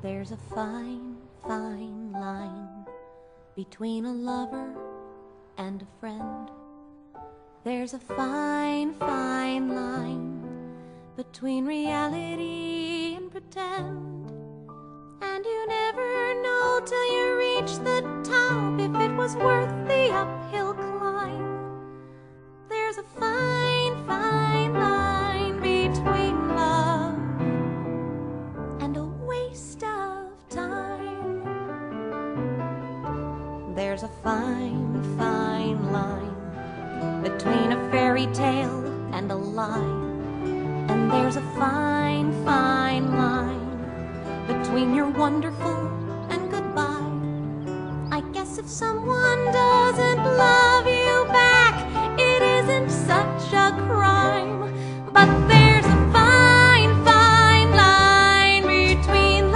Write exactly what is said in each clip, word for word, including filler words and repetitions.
There's a fine, fine line between a lover and a friend. There's a fine, fine line between reality and pretend. And you never know till you reach the top if it was worth the uphill climb. There's a fine, fine line between love and a waste of time. There's a fine, fine line between a fairy tale and a lie. And there's a fine, fine line between you're wonderful and goodbye. I guess if someone doesn't love you back, it isn't such a crime. But there's a fine, fine line between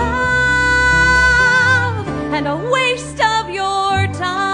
love and a waste of your time.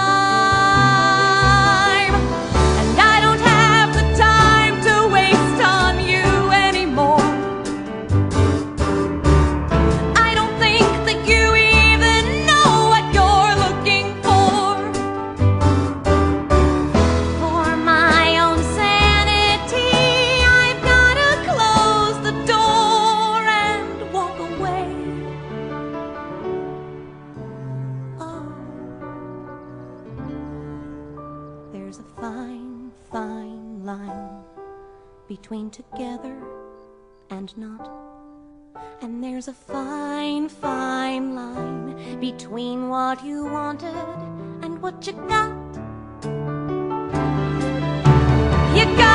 There's a fine, fine line between together and not. And there's a fine, fine line between what you wanted and what you got. You got